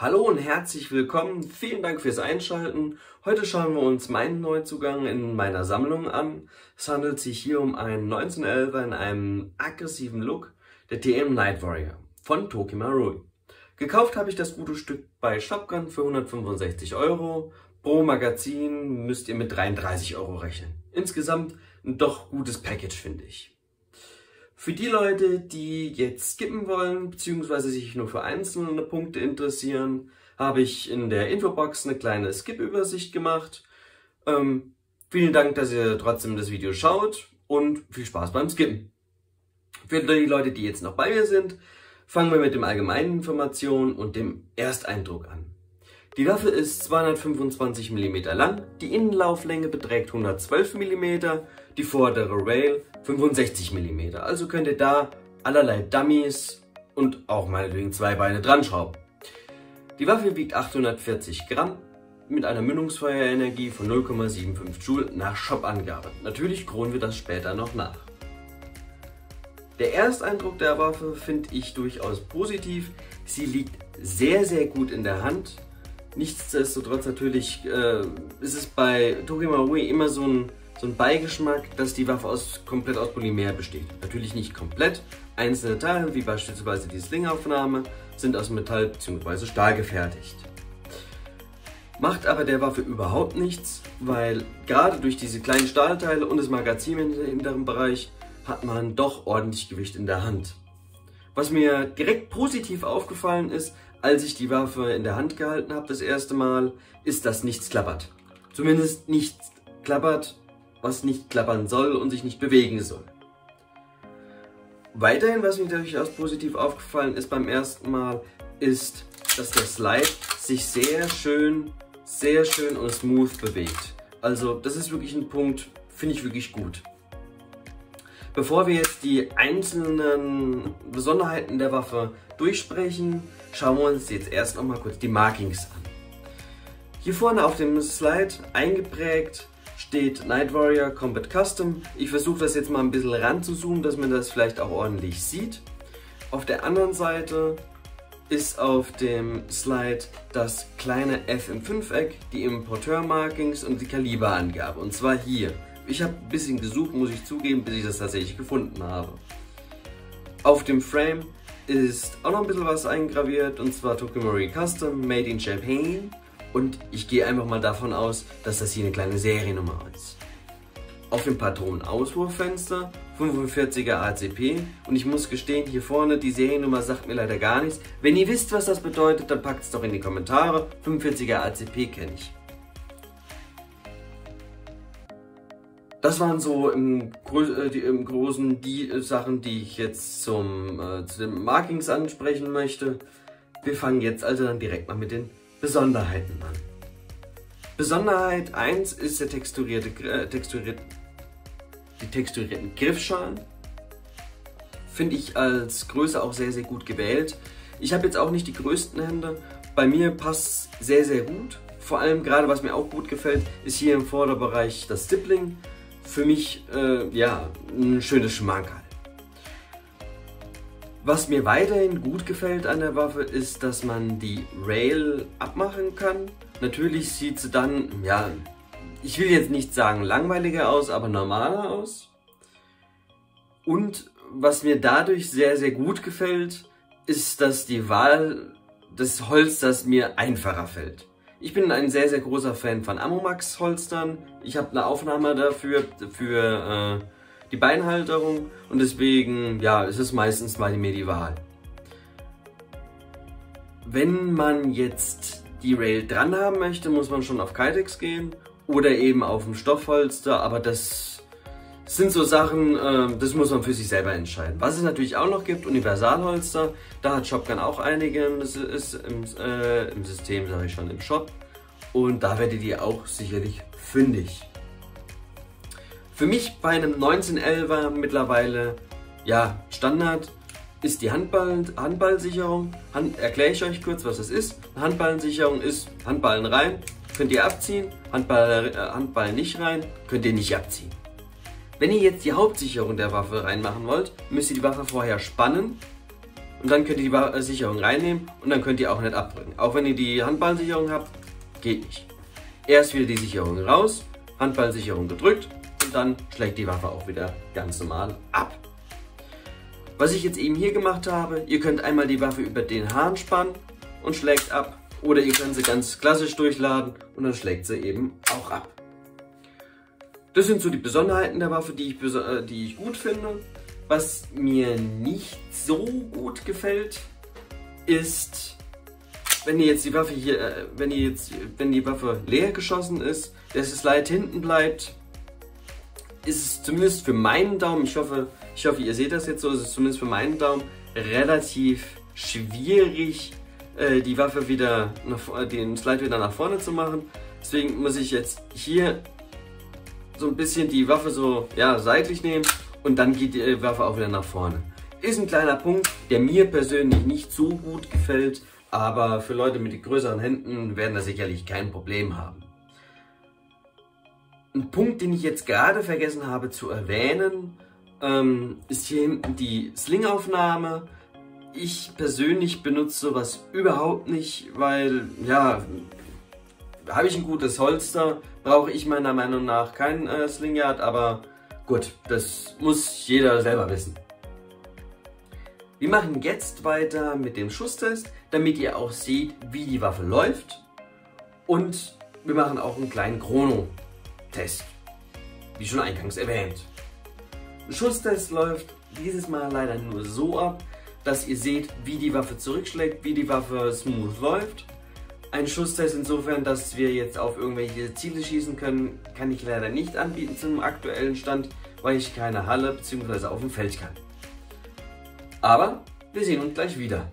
Hallo und herzlich willkommen, vielen Dank fürs Einschalten. Heute schauen wir uns meinen Neuzugang in meiner Sammlung an. Es handelt sich hier um einen 1911er in einem aggressiven Look, der TM Night Warrior von Toki Marui. Gekauft habe ich das gute Stück bei Shopgun für 165 €. Pro Magazin müsst ihr mit 33 € rechnen. Insgesamt ein doch gutes Package, finde ich. Für die Leute, die jetzt skippen wollen, bzw. sich nur für einzelne Punkte interessieren, habe ich in der Infobox eine kleine Skip-Übersicht gemacht. Vielen Dank, dass ihr trotzdem das Video schaut und viel Spaß beim Skippen. Für die Leute, die jetzt noch bei mir sind, fangen wir mit den allgemeinen Informationen und dem Ersteindruck an. Die Waffe ist 225 mm lang, die Innenlauflänge beträgt 112 mm, die vordere Rail 65 mm, also könnt ihr da allerlei Dummies und auch meinetwegen zwei Beine dran schrauben. Die Waffe wiegt 840 Gramm mit einer Mündungsfeuerenergie von 0,75 Joule nach Shop-Angabe. Natürlich kronen wir das später noch nach. Der Ersteindruck der Waffe finde ich durchaus positiv. Sie liegt sehr, sehr gut in der Hand. Nichtsdestotrotz natürlich ist es bei Toki Marui immer so ein Beigeschmack, dass die Waffe komplett aus Polymer besteht. Natürlich nicht komplett. Einzelne Teile, wie beispielsweise die Slingaufnahme, sind aus Metall bzw. Stahl gefertigt. Macht aber der Waffe überhaupt nichts, weil gerade durch diese kleinen Stahlteile und das Magazin im hinteren Bereich hat man doch ordentlich Gewicht in der Hand. Was mir direkt positiv aufgefallen ist, als ich die Waffe in der Hand gehalten habe das erste Mal, ist, dass nichts klappert. Zumindest nichts klappert, was nicht klappern soll und sich nicht bewegen soll. Weiterhin, was mir durchaus positiv aufgefallen ist beim ersten Mal, ist, dass der Slide sich sehr schön und smooth bewegt. Also das ist wirklich ein Punkt, finde ich wirklich gut. Bevor wir jetzt die einzelnen Besonderheiten der Waffe durchsprechen, schauen wir uns jetzt erst noch mal kurz die Markings an. Hier vorne auf dem Slide eingeprägt steht Night Warrior Combat Custom. Ich versuche das jetzt mal ein bisschen ran zu zoomen, dass man das vielleicht auch ordentlich sieht. Auf der anderen Seite ist auf dem Slide das kleine F im Fünfeck, die Importeur-Markings und die Kaliberangabe. Und zwar hier. Ich habe ein bisschen gesucht, muss ich zugeben, bis ich das tatsächlich gefunden habe. Auf dem Frame ist auch noch ein bisschen was eingraviert, und zwar Toki Marui Custom, Made in Japan. Und ich gehe einfach mal davon aus, dass das hier eine kleine Seriennummer ist. Auf dem Patronenauswurffenster 45er ACP, und ich muss gestehen, hier vorne die Seriennummer sagt mir leider gar nichts. Wenn ihr wisst, was das bedeutet, dann packt es doch in die Kommentare. 45er ACP kenne ich. Das waren so im Großen die Sachen, die ich jetzt zu den Markings ansprechen möchte. Wir fangen jetzt also dann direkt mal mit den Besonderheiten an. Besonderheit 1 ist die texturierten Griffschalen. Finde ich als Größe auch sehr, sehr gut gewählt. Ich habe jetzt auch nicht die größten Hände. Bei mir passt es sehr, sehr gut. Vor allem gerade, was mir auch gut gefällt, ist hier im Vorderbereich das Stippling. Für mich ja, ein schönes Schmankerl. Was mir weiterhin gut gefällt an der Waffe ist, dass man die Rail abmachen kann. Natürlich sieht sie dann, ja, ich will jetzt nicht sagen langweiliger aus, aber normaler aus. Und was mir dadurch sehr, sehr gut gefällt, ist, dass die Wahl des Holsters mir einfacher fällt. Ich bin ein sehr, sehr großer Fan von Ammomax Holstern. Ich habe eine Aufnahme dafür für die Beinhalterung, und deswegen ja, ist es meistens mal die Wahl. Wenn man jetzt die Rail dran haben möchte, muss man schon auf Kydex gehen oder eben auf dem Stoffholster, aber das sind so Sachen, das muss man für sich selber entscheiden. Was es natürlich auch noch gibt, Universalholster, da hat Shopgun auch einige im System, sage ich schon, im Shop, und da werdet ihr auch sicherlich fündig. Für mich bei einem 1911er mittlerweile ja Standard ist die Handballensicherung. Erkläre ich euch kurz, was das ist. Eine Handballensicherung ist Handballen rein, könnt ihr abziehen, Handballen nicht rein, könnt ihr nicht abziehen. Wenn ihr jetzt die Hauptsicherung der Waffe reinmachen wollt, müsst ihr die Waffe vorher spannen und dann könnt ihr die Sicherung reinnehmen und dann könnt ihr auch nicht abdrücken. Auch wenn ihr die Handballensicherung habt, geht nicht. Erst wieder die Sicherung raus, Handballensicherung gedrückt und dann schlägt die Waffe auch wieder ganz normal ab. Was ich jetzt eben hier gemacht habe, ihr könnt einmal die Waffe über den Hahn spannen und schlägt ab. Oder ihr könnt sie ganz klassisch durchladen und dann schlägt sie eben auch ab. Das sind so die Besonderheiten der Waffe, die ich gut finde. Was mir nicht so gut gefällt, ist, wenn ihr jetzt die Waffe hier, wenn die Waffe leer geschossen ist, der Slide hinten bleibt, ist es zumindest für meinen Daumen, ich hoffe, ihr seht das jetzt so, ist es zumindest für meinen Daumen relativ schwierig, die Waffe wieder, den Slide wieder nach vorne zu machen. Deswegen muss ich jetzt hier so ein bisschen die Waffe so, ja, seitlich nehmen und dann geht die Waffe auch wieder nach vorne. Ist ein kleiner Punkt, der mir persönlich nicht so gut gefällt, aber für Leute mit größeren Händen werden das sicherlich kein Problem haben. Ein Punkt, den ich jetzt gerade vergessen habe zu erwähnen, ist hier hinten die Slingaufnahme. Ich persönlich benutze sowas überhaupt nicht, weil, ja, habe ich ein gutes Holster, brauche ich meiner Meinung nach kein Slingyard, aber gut, das muss jeder selber wissen. Wir machen jetzt weiter mit dem Schusstest, damit ihr auch seht, wie die Waffe läuft, und wir machen auch einen kleinen Chrono-Test, wie schon eingangs erwähnt. Der Schusstest läuft dieses Mal leider nur so ab, dass ihr seht, wie die Waffe zurückschlägt, wie die Waffe smooth läuft. Ein Schusstest insofern, dass wir jetzt auf irgendwelche Ziele schießen können, kann ich leider nicht anbieten zum aktuellen Stand, weil ich keine Halle bzw. auf dem Feld kann. Aber wir sehen uns gleich wieder.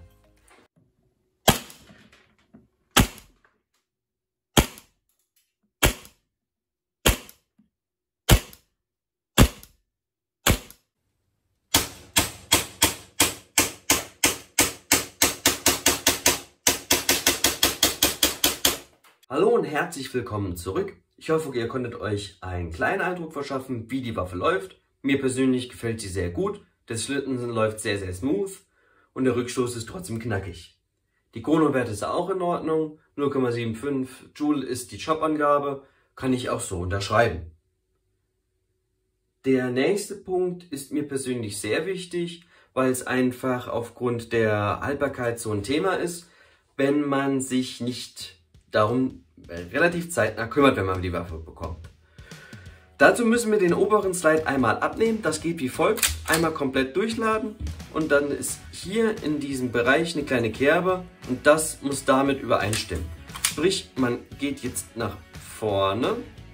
Hallo und herzlich willkommen zurück. Ich hoffe, ihr konntet euch einen kleinen Eindruck verschaffen, wie die Waffe läuft. Mir persönlich gefällt sie sehr gut. Der Schlitten läuft sehr, sehr smooth und der Rückstoß ist trotzdem knackig. Die Chronowerte ist auch in Ordnung. 0,75 Joule ist die Chop-Angabe. Kann ich auch so unterschreiben. Der nächste Punkt ist mir persönlich sehr wichtig, weil es einfach aufgrund der Haltbarkeit so ein Thema ist, wenn man sich nicht darum relativ zeitnah kümmert, wenn man die Waffe bekommt. Dazu müssen wir den oberen Slide einmal abnehmen. Das geht wie folgt: einmal komplett durchladen und dann ist hier in diesem Bereich eine kleine Kerbe und das muss damit übereinstimmen. Sprich, man geht jetzt nach vorne.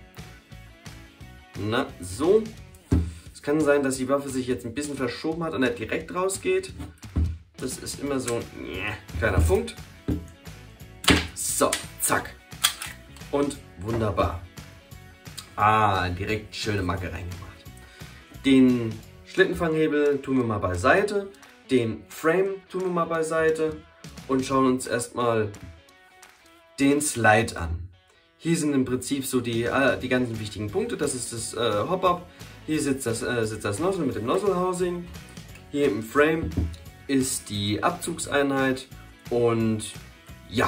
Na, so. Es kann sein, dass die Waffe sich jetzt ein bisschen verschoben hat und nicht direkt rausgeht. Das ist immer so ein kleiner Punkt. So, zack. Und wunderbar. Direkt schöne Macke reingemacht. Den Schlittenfanghebel tun wir mal beiseite. Den Frame tun wir mal beiseite. Und schauen uns erstmal den Slide an. Hier sind im Prinzip so die ganzen wichtigen Punkte. Das ist das Hop-Up. Hier sitzt das Nozzle mit dem Nozzle Housing. Hier im Frame ist die Abzugseinheit. Und ja,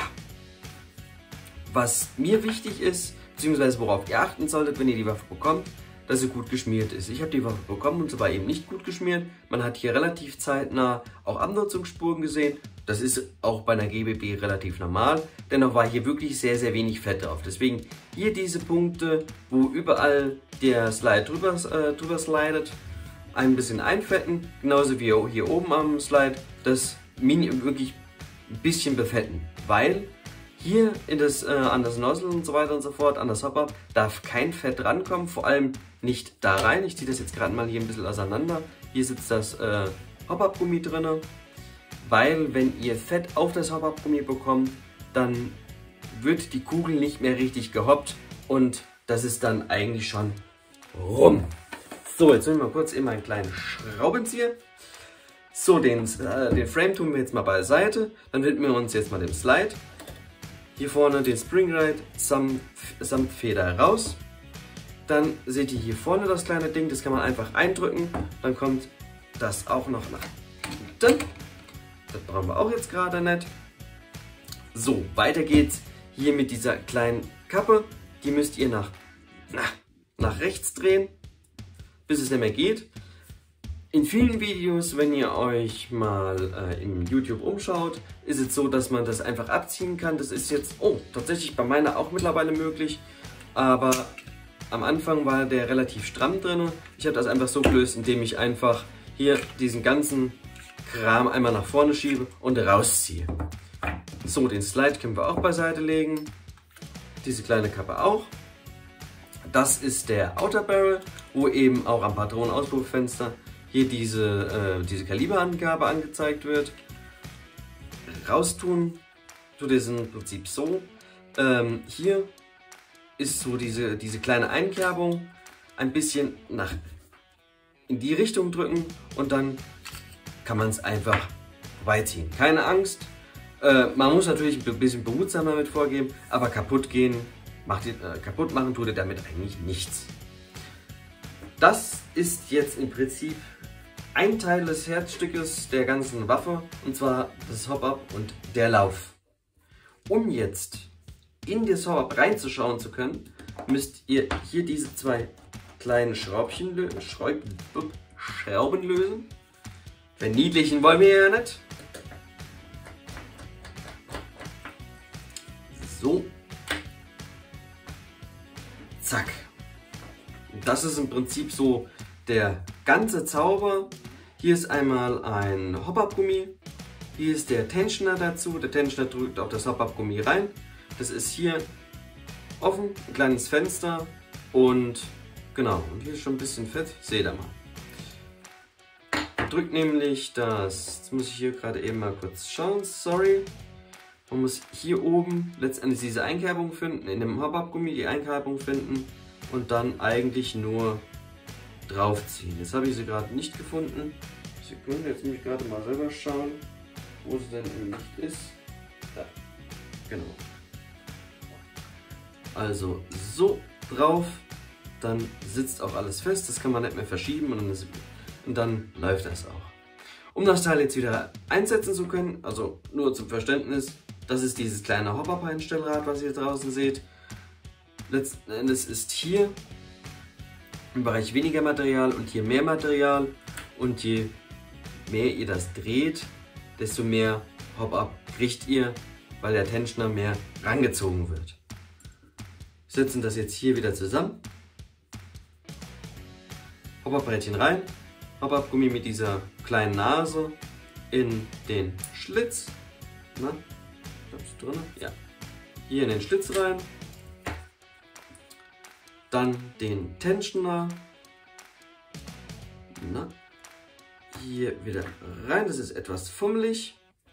was mir wichtig ist, beziehungsweise worauf ihr achten solltet, wenn ihr die Waffe bekommt, dass sie gut geschmiert ist. Ich habe die Waffe bekommen und sie war eben nicht gut geschmiert. Man hat hier relativ zeitnah auch Abnutzungsspuren gesehen. Das ist auch bei einer GBB relativ normal. Dennoch war hier wirklich sehr, sehr wenig Fett drauf. Deswegen hier diese Punkte, wo überall der Slide drüber slidet, ein bisschen einfetten. Genauso wie hier oben am Slide, das wirklich ein bisschen befetten. Weil hier an das Nozzle und so weiter und so fort, an das Hopper, darf kein Fett rankommen, vor allem nicht da rein. Ich ziehe das jetzt gerade mal hier ein bisschen auseinander. Hier sitzt das Hop-Up-Gummi drin, weil wenn ihr Fett auf das Hop-Up-Gummi bekommt, dann wird die Kugel nicht mehr richtig gehoppt und das ist dann eigentlich schon rum. So, jetzt nehmen wir kurz eben einen kleinen Schraubenzieher. So, den Frame tun wir jetzt mal beiseite, dann widmen wir uns jetzt mal dem Slide. Hier vorne den Spring Guide samt Feder raus. Dann seht ihr hier vorne das kleine Ding, das kann man einfach eindrücken. Dann kommt das auch noch nach hinten. Das brauchen wir auch jetzt gerade nicht. So, weiter geht's hier mit dieser kleinen Kappe. Die müsst ihr nach rechts drehen, bis es nicht mehr geht. In vielen Videos, wenn ihr euch mal im YouTube umschaut, ist es so, dass man das einfach abziehen kann. Das ist jetzt, tatsächlich bei meiner auch mittlerweile möglich, aber am Anfang war der relativ stramm drin. Ich habe das einfach so gelöst, indem ich einfach hier diesen ganzen Kram einmal nach vorne schiebe und rausziehe. So, den Slide können wir auch beiseite legen. Diese kleine Kappe auch. Das ist der Outer Barrel, wo eben auch am Patronenauspuffenster hier diese Kaliberangabe angezeigt wird. Raustun tut es im Prinzip so. Hier ist so diese kleine Einkerbung, ein bisschen in die Richtung drücken und dann kann man es einfach vorbeiziehen. Keine Angst, man muss natürlich ein bisschen behutsamer damit vorgehen, aber kaputt machen tut ihr damit eigentlich nichts. Das ist jetzt im Prinzip ein Teil des Herzstückes der ganzen Waffe, und zwar das Hop-Up und der Lauf. Um jetzt in das Hop-Up reinzuschauen zu können, müsst ihr hier diese zwei kleinen Schrauben lösen. Verniedlichen wollen wir ja nicht. So. Zack. Das ist im Prinzip so der ganze Zauber. Hier ist einmal ein Hop-Up-Gummi. Hier ist der Tensioner dazu. Der Tensioner drückt auf das Hop-Up-Gummi rein. Das ist hier offen, ein kleines Fenster und genau. Und hier ist schon ein bisschen fett. Seht ihr mal. Drückt nämlich das. Jetzt muss ich hier gerade eben mal kurz schauen. Sorry. Man muss hier oben letztendlich diese Einkerbung finden, in dem Hop-Up-Gummi die Einkerbung finden und dann eigentlich nur draufziehen. Jetzt habe ich sie gerade nicht gefunden. Sekunde, jetzt muss ich gerade mal selber schauen, wo sie denn im Licht ist. Da, genau. Also so drauf, dann sitzt auch alles fest, das kann man nicht mehr verschieben und dann läuft das auch. Um das Teil jetzt wieder einsetzen zu können, also nur zum Verständnis, das ist dieses kleine Hop-Up-Einstellrad, was ihr draußen seht. Letzten Endes ist hier im Bereich weniger Material und hier mehr Material, und je mehr ihr das dreht, desto mehr Hop-Up kriegt ihr, weil der Tensioner mehr rangezogen wird. Wir setzen das jetzt hier wieder zusammen. Hop-Up-Brettchen rein, Hop-Up-Gummi mit dieser kleinen Nase in den Schlitz. Na, ist drin? Ja. Hier in den Schlitz rein. Dann den Tensioner. Na, hier wieder rein, das ist etwas fummelig.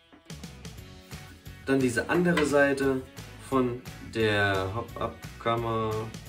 Dann diese andere Seite von der Hop-Up-Kammer.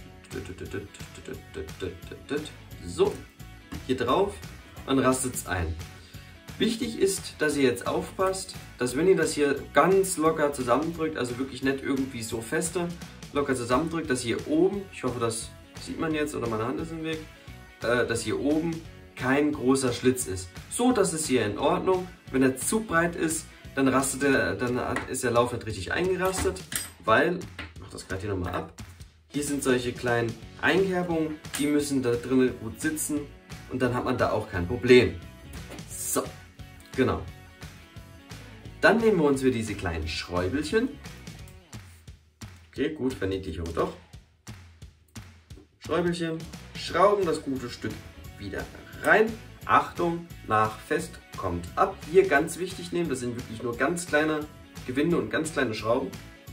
So, hier drauf und rastet es ein. Wichtig ist, dass ihr jetzt aufpasst, dass wenn ihr das hier ganz locker zusammendrückt, also wirklich nicht irgendwie so feste, locker zusammendrückt, dass hier oben, ich hoffe, das sieht man jetzt oder meine Hand ist im Weg, dass hier oben kein großer Schlitz ist. So, dass es hier in Ordnung. Wenn er zu breit ist, dann ist der Lauf nicht richtig eingerastet, weil, ich mache das gerade hier nochmal ab, hier sind solche kleinen Einkerbungen, die müssen da drinnen gut sitzen und dann hat man da auch kein Problem. So, genau. Dann nehmen wir uns wieder diese kleinen Schräubelchen. Okay, gut, Verniedlichung doch. Schräubelchen, schrauben das gute Stück wieder rein. Achtung, nach fest, kommt ab. Hier ganz wichtig nehmen, das sind wirklich nur ganz kleine Gewinde und ganz kleine Schrauben.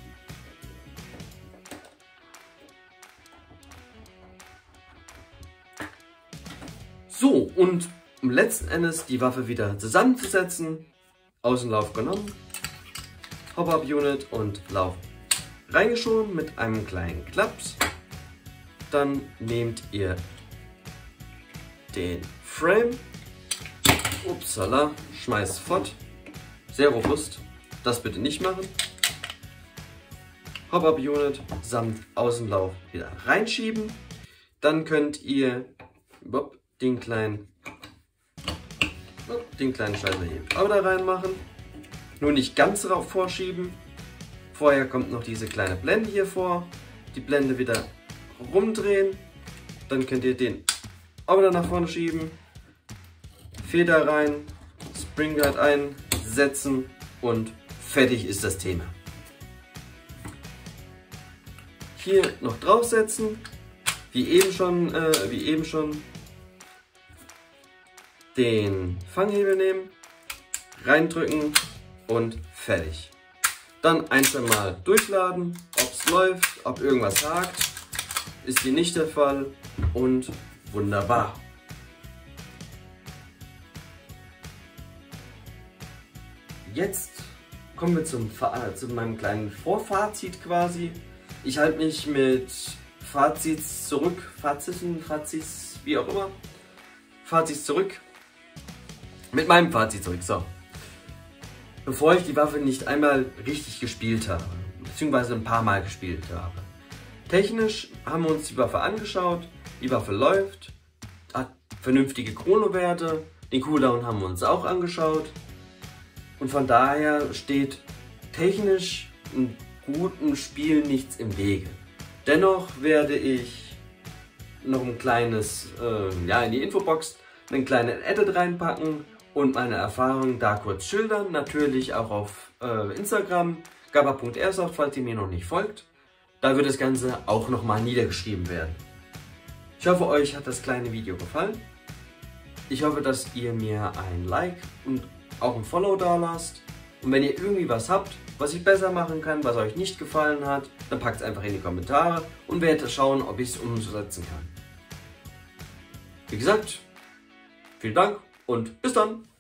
So, und um letzten Endes die Waffe wieder zusammenzusetzen, Außenlauf genommen, Hop-Up-Unit und Lauf reingeschoben mit einem kleinen Klaps. Dann nehmt ihr den Frame, upsala, schmeißt fort, sehr robust, das bitte nicht machen. Hop-Up-Unit samt Außenlauf wieder reinschieben. Dann könnt ihr den kleinen Scheißer hier auch da reinmachen. Nur nicht ganz drauf vorschieben. Vorher kommt noch diese kleine Blende hier vor. Die Blende wieder rumdrehen. Dann könnt ihr den auch wieder nach vorne schieben. Feder rein, Spring Guard einsetzen und fertig ist das Thema. Hier noch draufsetzen, wie eben schon den Fanghebel nehmen, reindrücken und fertig. Dann ein, zwei Mal durchladen, ob es läuft, ob irgendwas hakt, ist hier nicht der Fall und wunderbar. Jetzt kommen wir zu meinem kleinen Vorfazit quasi. Ich halte mich mit Fazits zurück, Fazits, wie auch immer. Fazits zurück. Mit meinem Fazit zurück, so. Bevor ich die Waffe nicht einmal richtig gespielt habe, beziehungsweise ein paar Mal gespielt habe. Technisch haben wir uns die Waffe angeschaut, die Waffe läuft, hat vernünftige Chronowerte, den Cooldown haben wir uns auch angeschaut. Und von daher steht technisch einem guten Spiel nichts im Wege. Dennoch werde ich noch ein kleines, in die Infobox einen kleinen Edit reinpacken und meine Erfahrungen da kurz schildern. Natürlich auch auf Instagram, gabba.airsoft, falls ihr mir noch nicht folgt. Da wird das Ganze auch nochmal niedergeschrieben werden. Ich hoffe, euch hat das kleine Video gefallen. Ich hoffe, dass ihr mir ein Like und auch ein Follow da lasst. Und wenn ihr irgendwie was habt, was ich besser machen kann, was euch nicht gefallen hat, dann packt es einfach in die Kommentare und werdet schauen, ob ich es umsetzen kann. Wie gesagt, vielen Dank und bis dann!